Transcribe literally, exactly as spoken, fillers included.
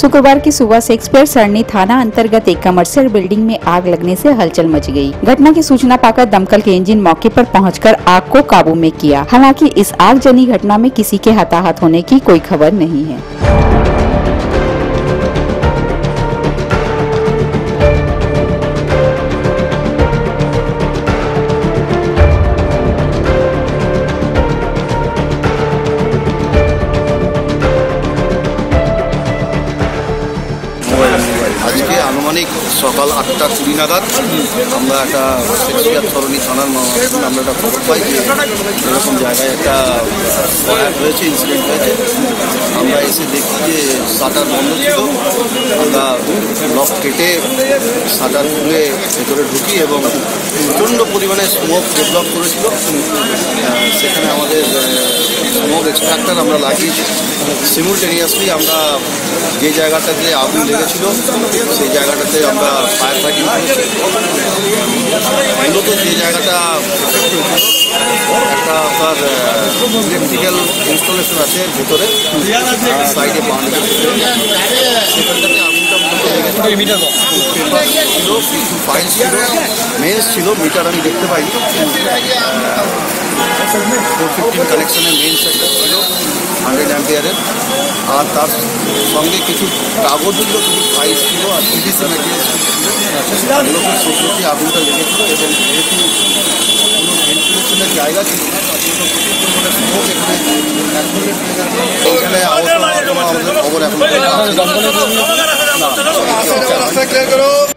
शुक्रवार की सुबह शेक्सपियर सरनी थाना अंतर्गत एक कमर्शियल बिल्डिंग में आग लगने से हलचल मच गई। घटना की सूचना पाकर दमकल के इंजन मौके पर पहुंचकर आग को काबू में किया। हालांकि इस आगजनी घटना में किसी के हताहत होने की कोई खबर नहीं है। आज के आनुमानिक सकाल आठटा कुड़ी नागाद আমরা একটা শেক্সপিয়ার সরণি থানার আমরা একটা খবর পাই যে এরকম জায়গায় একটা ফায়ার হয়েছে, ইনসিডেন্ট হয়েছে। আমরা এসে দেখি যে শাটার বন্ধ ছিল। আমরা লক কেটে শাটার খুলে ভেতরে ঢুকি এবং প্রচণ্ড পরিমাণে স্মোক ডেভেলপ করেছিল। সেখানে আমাদের স্মোক এক্সট্রাক্টর আমরা লাগিয়েছি। সিমুলটেনিয়াসলি আমরা যে জায়গাটাতে আগুন লেগেছিল সেই জায়গাটাতে আমরা ফায়ার ফাইটিং করেছি। মূলত যে জায়গাটা একটা আপনার ইলেকট্রিক্যাল ইনস্টলেশন আছে ভেতরে সাইডে বাউন্ডারি সেখানটাতে আগুনটা ছিল, কিছু ফাইল ছিল, মেন্স ছিল, মিটার আমি দেখতে পাই। ফোর ফিফটিন কানেকশনের মেন্স একটা ছিল হান্ড্রেড অ্যাম্পিয়ারের, আর তার সঙ্গে কিছু কাগজ ছিল, কিছু ফাইল ছিল, আর পিভিসি ম্যাটেরিয়ালস ছিল। এগুলোকে সেগুলোতে আগুনটা লেগেছিল এবং যেহেতু কোনো ভেন্টিলেশনের জায়গা ছিল না তার জন্য প্রচুর পরিমাণে স্মোক এখানে এইখানে আহত আমাদের খবর এখন না।